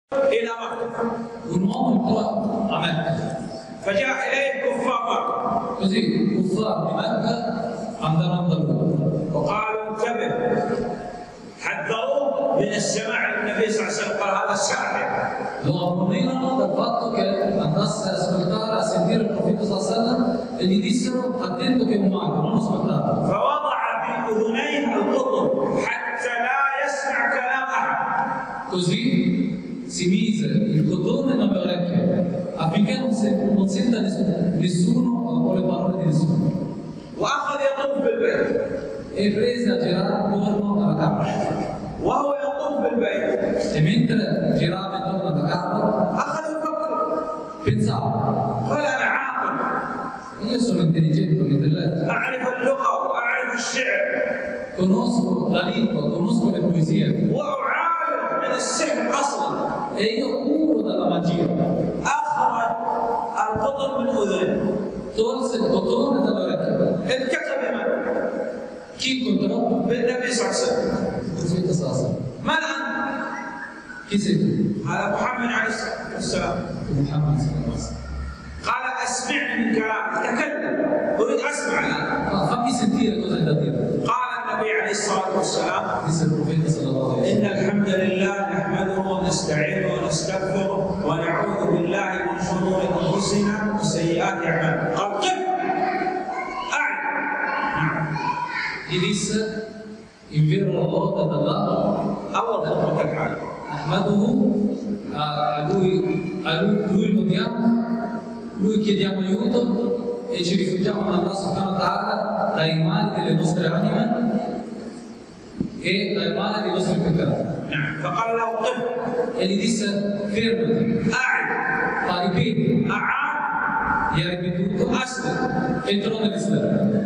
إلى مكة. Un uomo entrò a Mecca. فجاء إليه كفار مكة. Così i kuffar di Mecca andarono da lui. وقالوا انتبه، حذروه من السماع للنبي صلى الله عليه وسلم، قال هذا ساحر. Lo ammonirono dal fatto che andasse ad ascoltare, a sentire il profeta sallallahu alaihi wasallam e gli dissero attento che è un mago, non ascoltate. فوضع في أذنيه القطن حتى لا يسمع كلام أحد. Così si mise il cotone nelle orecchie affinché non senta nessuno o le parole di nessuno. وأخذ يطوف بالبيت. E prese a girare attorno alla Kaaba. وهو يطوف بالبيت. E mentre girava intorno alla Kaaba, أخذ يفكر. pensava: قال أنا عاقل. io sono intelligente, ho intelletto. أعرف اللغة وأعرف الشعر. Conosco la lingua, conosco le poesie. وأعالج من السحر أصلا. E io curo dalla magia. أخرج القطن من أذنه. Tolse il cotone dall'orecchio. التقى بمن؟ Chi incontrò? بالنبي صلى الله عليه وسلم. Profeta sallallahu. من أنت؟ Chi sei tu? هذا محمد عليه الصلاة والسلام. Muhammad sallallahu alaihi wasallam. قال أسمعني من كلامك، تكلم، أريد أسمع الآن. Fammi sentire cosa hai da dire. قال النبي عليه الصلاة والسلام: Disse il profeta sallallahu alaihi إن wasallam. الحمد لله نحمده ونستعينه ونستغفره ونعوذ بالله من شرور أنفسنا وسيئات أعمالنا. قال كيف؟ أعلم. Gli disse: in vero la lode ad Allah, أول خطوة الحال. Ahmaduhu, a lui lodiamo, lui chiediamo aiuto e ci rifugiamo in Allah subhanahu wa ta'ala dai mali delle nostre anime e dai mali dei nostri peccati. نعم. فقال له قف. E gli disse: fermati, أعد. ripeti, أعاد. gli ha ripetuto, أسلم. entrò nell'Islam.